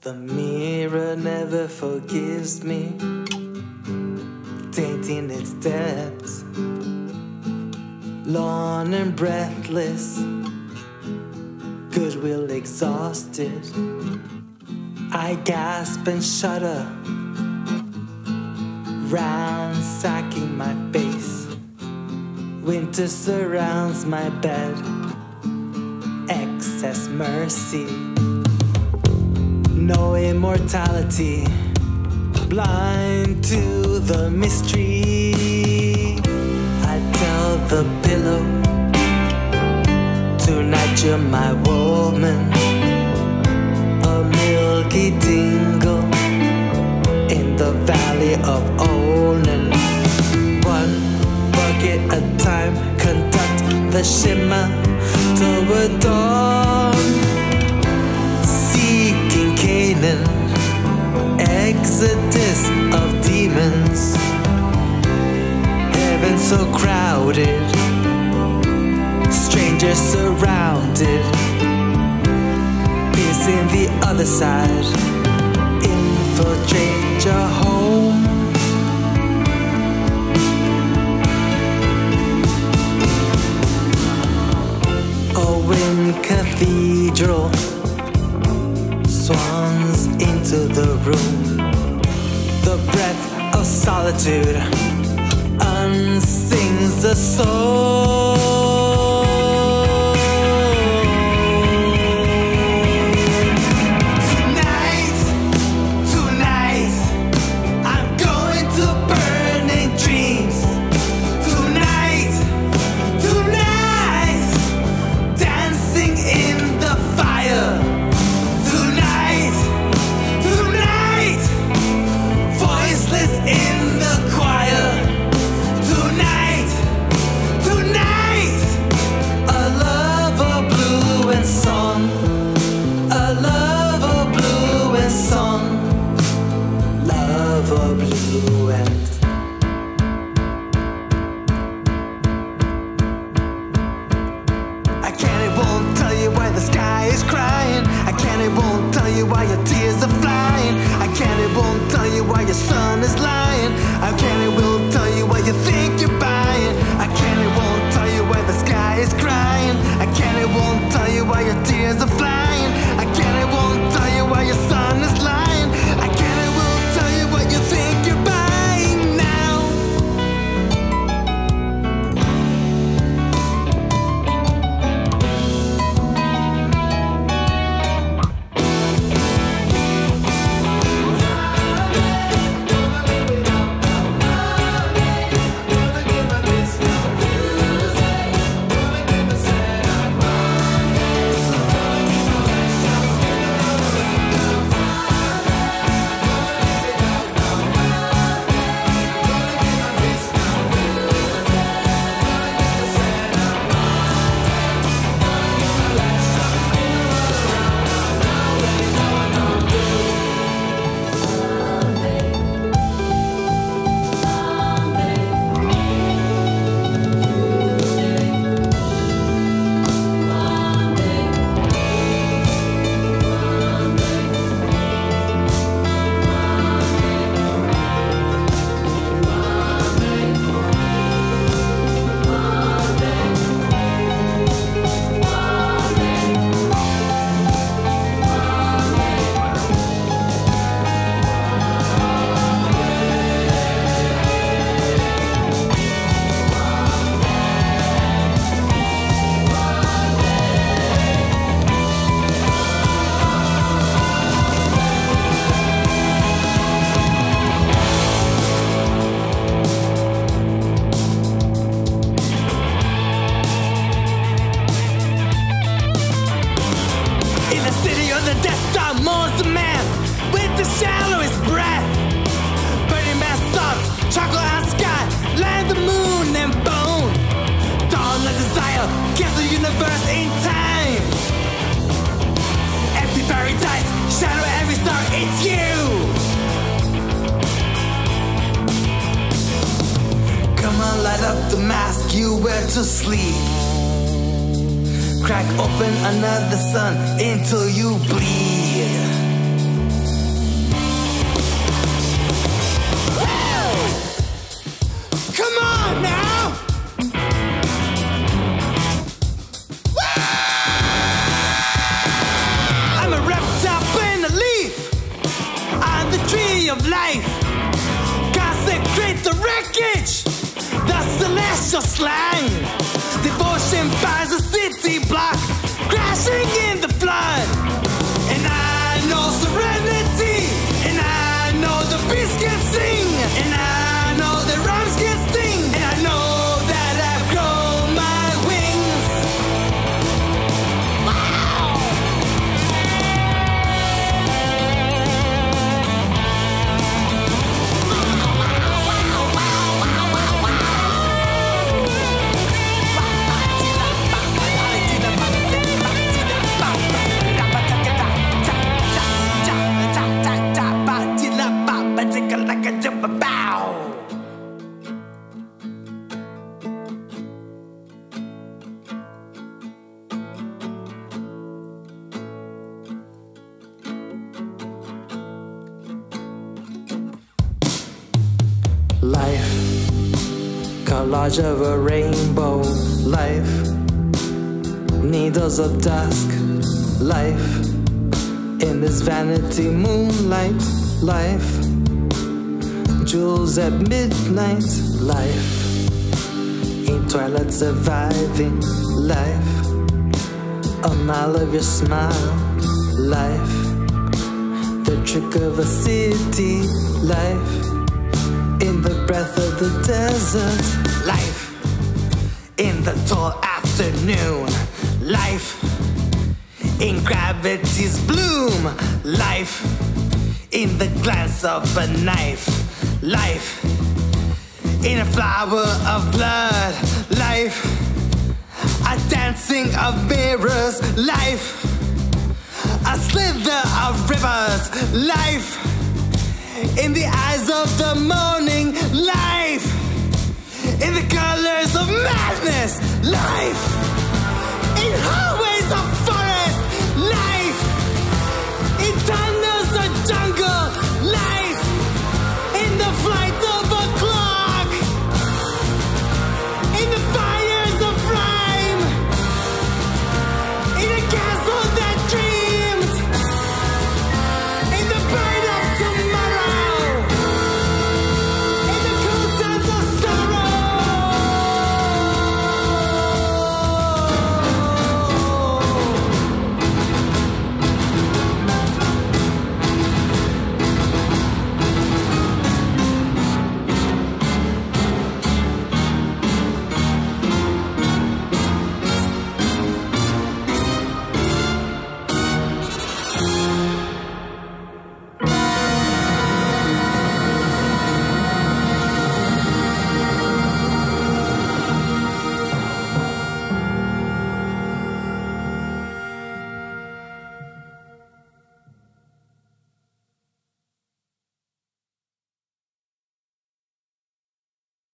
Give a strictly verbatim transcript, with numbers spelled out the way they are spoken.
The mirror never forgives me, tainting its depths. Lorn and breathless, goodwill exhausted, I gasp and shudder, ransacking my face. Winter surrounds my bed, excess mercy. No immortality, blind to the mystery. I tell the pillow, tonight you're my woman. A milky tingle in the valley of Onan. One bucket at a time, conduct the shimmer toward dawn. Seeking Canaan, exodus of demons. Heaven so crowded, strangers surrounded. Piercing the other side, infiltrate your home. A wind cathedral swans into the room. The breath of solitude unsings the soul. Why your tears are flying? I can't, it won't tell you why your son is lying. I can't, it will tell you why you think you're buying. I can't, it won't tell you why the sky is crying. I can't, it won't tell you why your tears are flying. I can't, it won't tell you why your son is lying. I can't, it will tell you what you think you're buying now. The Death Star mourns the man with the shallowest breath. Burning mass thoughts, chocolate and sky, land, the moon and bone. Dawn of desire, kills the universe in time. Empty paradise, shadow every star, it's you. Come on, light up the mask you wear to sleep. Crack open another sun until you bleed. of life. Consecrate the wreckage, the celestial slang. Devotion buys a city block, crashing in the flood. And I know serenity, and I know the beast can sing, and I know the rhymes can sting, and I know that I've grown my wings. Wow! Life, collage of a rainbow. Life, needles of dusk. Life, in this vanity moonlight. Life, jewels at midnight. Life, in twilight surviving. Life, a mile of your smile. Life, the trick of a city. Life, in the breath of the desert. Life in the tall afternoon. Life in gravity's bloom. Life in the glance of a knife. Life in a flower of blood. Life a dancing of mirrors. Life a slither of rivers. Life in the eyes of the morning. Life in the colors of madness. Life in hallways of fire.